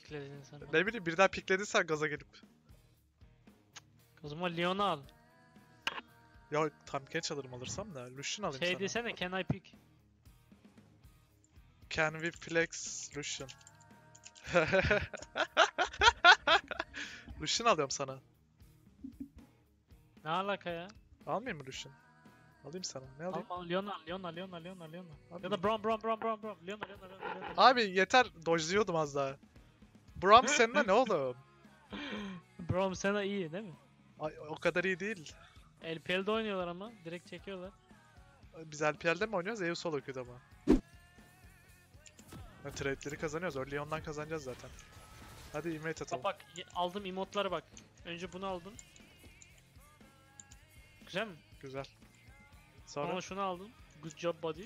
pikledin sen bana? Ne bileyim birden piklediysen gaza gelip. O zaman Leon'u al. Ya tam genç alırım alırsam da. Lucian alayım Şey sana. desene, can I pick? Can we flex Lucian? Lucian alıyorum sana. Ne alaka ya? Almayayım mı Lucian? Alayım sana. Ne alayım? Al Leon'u al, Leon'u al, Leon'u al, Leon'u al, Leon'u al. Abi, Ya da Braum. Leon'u al, Leon'u al, Leon'u al. abi yeter. Dodge'lıyordum az daha. Braum seninle ne oğlum? Braum sana iyi değil mi? Ay, o kadar iyi değil. LPL'de oynuyorlar ama direkt çekiyorlar. Biz LPL'de mi oynuyoruz? EU solo queue'da mı? Ya, trade'leri kazanıyoruz. Early on'dan kazanacağız zaten. Hadi invite atalım. Bak aldım emotlara bak. Önce bunu aldım. Güzel mi? Güzel. Sonra Sonra şunu aldım. Good job buddy.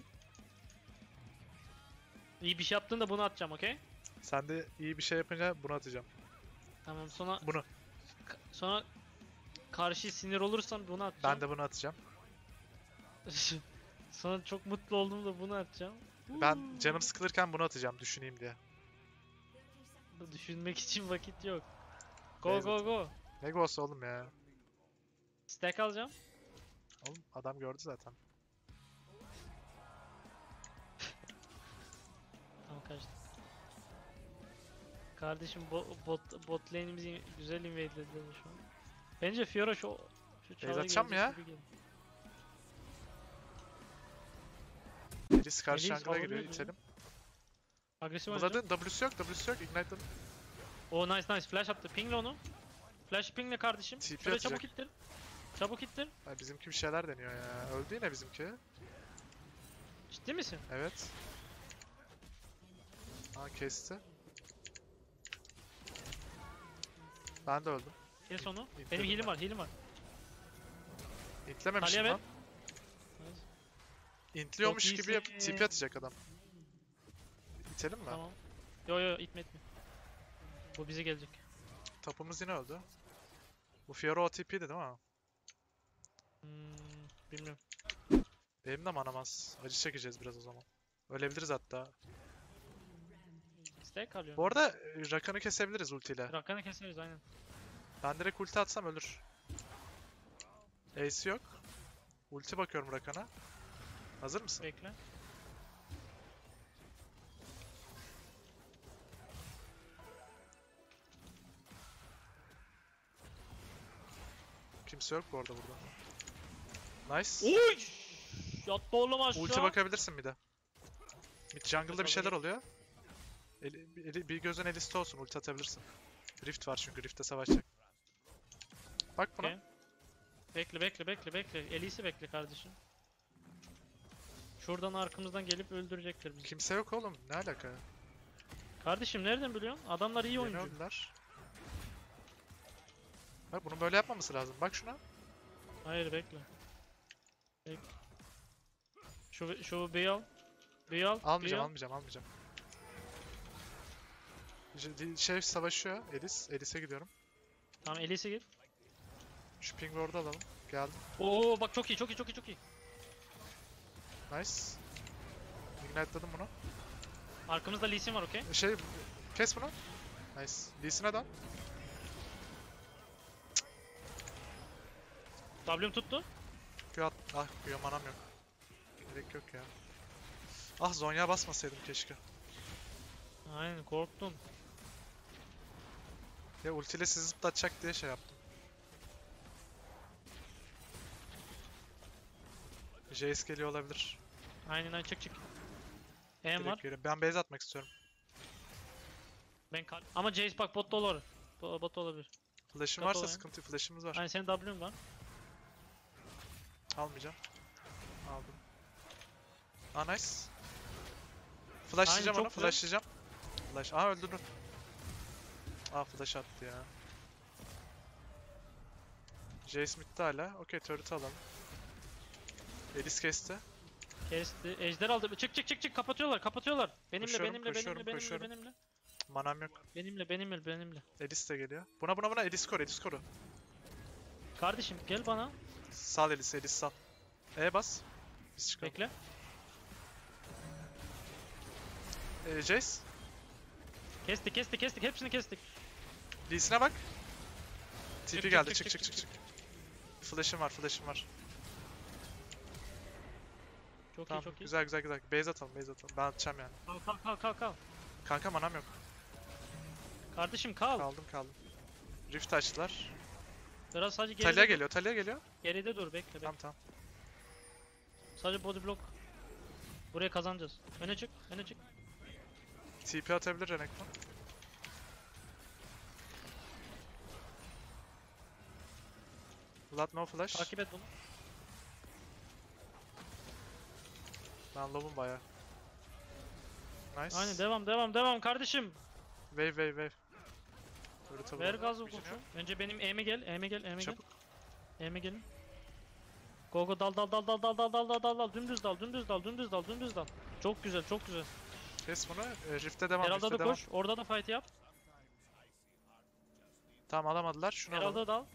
İyi bir şey yaptığında bunu atacağım, okey? sen de iyi bir şey yapınca bunu atacağım. Tamam, sonra Bunu. sonra karşı sinir olursam bunu atacağım. Ben de bunu atacağım. Sonra çok mutlu olduğumda bunu atacağım. Ben canım sıkılırken bunu atacağım düşüneyim diye. Düşünmek için vakit yok. Go Beyzat. go go. Ne ghost oğlum ya. Stack alacağım. Oğlum adam gördü zaten. Tamam, kaçtık. Kardeşim bot lane'imizi güzel invade'lediler şu an. Bence Fiora şu çalı atacağım gelecek ya. gibi geliyor. Elis karşı Elis jungle'a giriyor, alabiliyoruz itelim. Agresif oynayacağım. Buladın, W'su yok, Ignited. Oh nice flash attı. Pingle onu. Flash pingle kardeşim. TP Şöyle atacak. çabuk ittir. Çabuk ittir. Ay, bizimki bir şeyler deniyor ya. Öldü yine bizimki. Ciddi misin? Evet. Aa kesti. Ben de öldüm. Kes onu. İttirdim Benim heal'im ben. var. İntlememişim Talia ver. lan. İntliyormuş Çok gibi iyisin. TP atacak adam. İtelim mi? Tamam. Yo itme. Bu bize gelecek. Tapımız yine öldü. Bu Fiora OTP'di değil mi? Bilmiyorum. Benim de manam az. Acı çekeceğiz biraz o zaman. Ölebiliriz hatta. Stack alıyorum. Bu arada Rakan'ı kesebiliriz ultiyle. Rakan'ı keseriz aynen. Ben direkt ulti atsam ölür. Ace yok. Ulti bakıyorum Rakan'a. Hazır mısın? Bekle. Kimse yok bu arada burada. Nice. Uy! Yattı oğlum aşağı. Ulti bakabilirsin bir de. Mid jungle'da bir şeyler Bakabilirim. oluyor. Bir gözün eliste olsun, ulti atabilirsin. Rift var çünkü Rift'te savaşacak. Bak buna. Okay. Bekle. Elise bekle kardeşim. Şuradan arkamızdan gelip öldürecekler bizi. Kimse yok oğlum, ne alaka? Kardeşim nereden biliyorsun? Adamlar iyi Yeni oyuncu. öldüler. Bak bunun böyle yapmaması lazım. Bak şuna. Hayır bekle. Şu B'yi al. B'yi al. Almayacağım. Şey savaşıyor. Elis'e gidiyorum. Tamam Elise git. Şu ping ward'u alalım. Geldim. Oo bak çok iyi. Nice. Ignite'ladım bunu. Arkamızda Lee Sin var, okey. Kes bunu. Nice. Lee Sin'e dön. W'm tuttu. Q manam yok. Gerek yok ya. Ah Zonya basmasaydım keşke. Aynen korktum. Ya ultiyle sizi zıplatacak diye şey yaptım. Jace geliyor olabilir. Aynen çık. Em var. Direkt geliyor. Ben base atmak istiyorum. Ama Jace bak botta olur. Bot olabilir. Flash'ım Kapı varsa oyun. sıkıntı. Flash'ımız var. Aynen senin W'm var. Almayacağım. Aldım. Nice. Flashlayacağım Aynen, onu. çok güzel. Flashlayacağım. Öldürdüm. Flash attı ya. Jace mid'de hala. Okey turret'ı alalım. Elis kesti. Kesti. Ejder aldı. Çık. Kapatıyorlar. Benimle. Manam yok. Benimle. Elis de geliyor. Buna Elis koru. Kardeşim gel bana. Sal Elis sal. Bas. Biz çıkalım. Bekle. Jace. Kestik. Hepsini kestik. Lee'sine bak. Çık, TP geldi. çık, Çık. çık. Flash'ım var. Çok Tamam. iyi, çok iyi. Güzel. Base atalım. Ben atacağım yani. Kal. Kanka manam yok. Kardeşim kal. Kaldım. Rift açtılar. Biraz sadece geride Talia geliyor. dur. Geride dur, bekle. Tamam. Sadece body block. Buraya kazanacağız. Öne çık. TP atabilir Renekton. Vlad no flash. Takip et bunu. Ben lob'um baya. Nice. Aynen, devam kardeşim. Wave. Turret'a Ver vuralım. gazı Vision koçum. yok. Önce benim E'me gel. Çabuk. E'me gelin. Go dal. Dümdüz dal. Çok güzel. Kes bunu. Rift'e devam. Herald'a Rift'e da devam. koş. Orada da fight yap. Tamam alamadılar. Şunu alalım. Herald'a dal.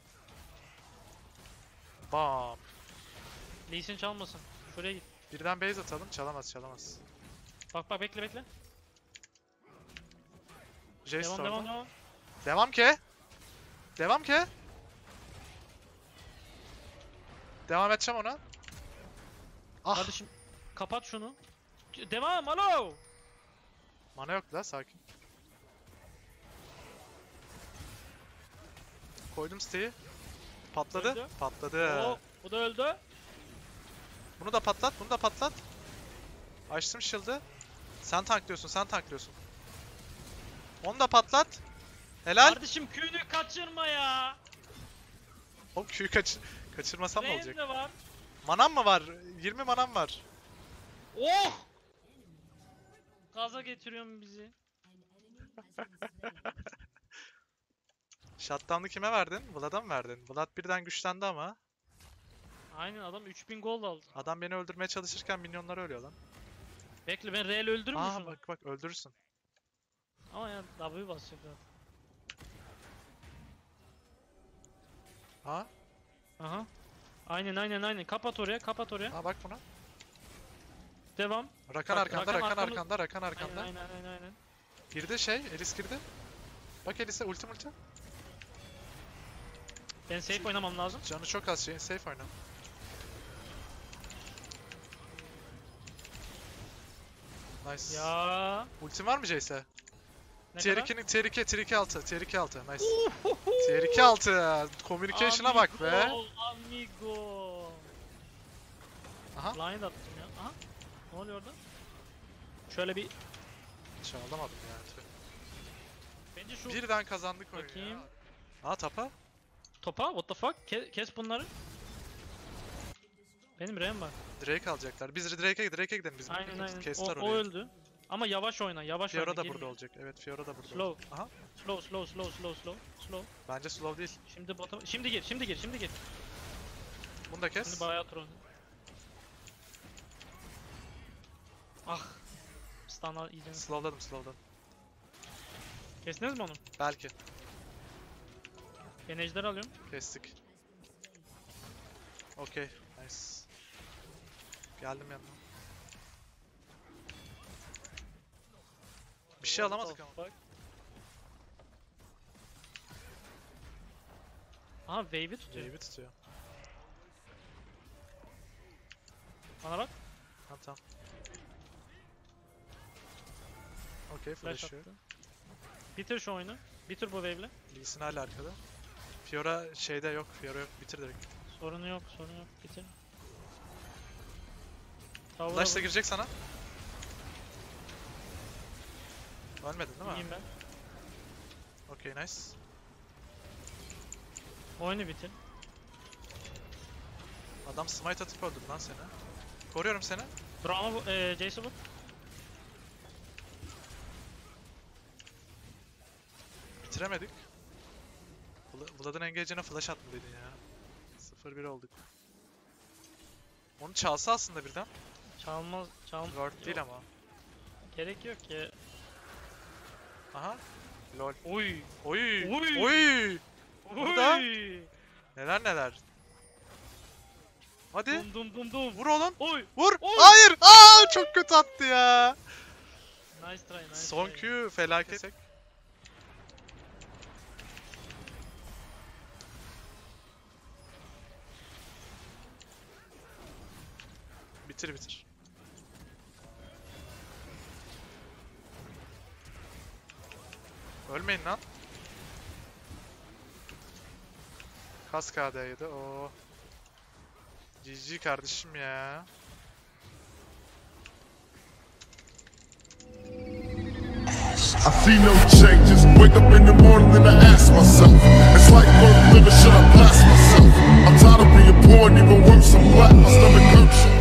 Bam. Lee Sin çalmasın. Şuraya git. Birden base atalım. Çalamaz. Bak bekle. Jace orada. Devam. Devam ki. Devam edeceğim ona. Ah. Kardeşim kapat şunu. Devam, alo. Mana yok da sakin. Koydum siteyi. Patladı. Öldü. Patladı. Oo, bu da öldü. Bunu da patlat. Açtım shield'ı. Sen tanklıyorsun. Onu da patlat. Helal. Kardeşim Q'nu kaçırma ya. Oğlum Q'yu kaçırmasam ne Rain olacak? de var. Manam mı var? 20 manam var. Oh! Gaza getiriyorsun bizi. Shutdown'u kime verdin? Vlad'a mı verdin? Vlad birden güçlendi ama. Aynen, adam 3000 gold aldı. Adam beni öldürmeye çalışırken minyonlar ölüyor lan. Bekle, ben R'yle öldürür Aa müsün? bak öldürürsün. Ama ya W basacak zaten. Ha? Aha. Aynen. Kapat oraya. Ha bak buna. Devam. Rakan Bak, arkanda, Rakan Rakan arkanda. Aynen. Girdi Elis girdi. Bak Elis'e ulti. Ben safe oynamam lazım. Canı çok az safe oyna. Nice. Ya. Ultin var mı Jace'e? Ne Tier kadar? 2'nin Tier 2 altı. Nice. Tier 2 altı. Communication'a bak be. Amigo. Aha. Blind attım ya. Aha. Ne oluyor orada? Şöyle bir... Çalamadım ya. Tüh. Bence şu Birden kazandık oyunu Bakayım. ya. Aa tapa. topa, what the fuck? Kes bunları. Benim R'm var. Drake alacaklar. Biz Drake'e gidelim biz. Aynen. Kestiler O orayı. öldü. Ama yavaş oyna. Fiora da girme. burada olacak. Evet Fiora da burada Slow. olacak. Aha. Slow. Bence slow değil. Şimdi bota... Şimdi gir. Bunu da kes. Şimdi bayağı tur oyna. Ah. Stun'ı iyice. Slowladım. Kestiniz mi onu? Belki. Ben ejder alıyorum. Kestik. Okey. Nice. Geldim yanına. Bir şey alamadık ama. Fuck. Aha wave'i tutuyor. Wave'i tutuyor. Bana bak. Tamam. Okey Flash flash yok. attı. Bitir şu oyunu. Bitir bu wave'le. Lee Sin hala arkada. Fiora şeyde yok. Fiora yok. Bitir direkt. Sorunu yok. Bitir. Tower'a Flash da vur. girecek sana. Ölmedin değil mi? İyiyim ben. Okey nice. Oyunu bitir. Adam smite atıp öldürdü lan seni. Koruyorum seni. Brown'a Jace'e vur. Bitiremedik. Vlad'ın engage'ine flash atmalıydın ya. 0-1 olduk. Onu çalsa aslında birden. Çalmaz. Word değil ama. Gerek yok ya. Aha. Lol. Oy. Oy. Oy. Oy. Burada. Oy. Neler. Hadi. Dum. Vur oğlum. Oy. Vur. Oy. Hayır. Aa çok kötü attı ya. Nice try. Son Q felaket. Bitir bitir. Ölmeyin lan. Kas KD'ydi o. GG kardeşim ya. I see no changes. Wake up in the morning and I ask myself, it's like work living, should I blast myself? I'm tired of being poor and even worse, I'm black, my stomach hurts.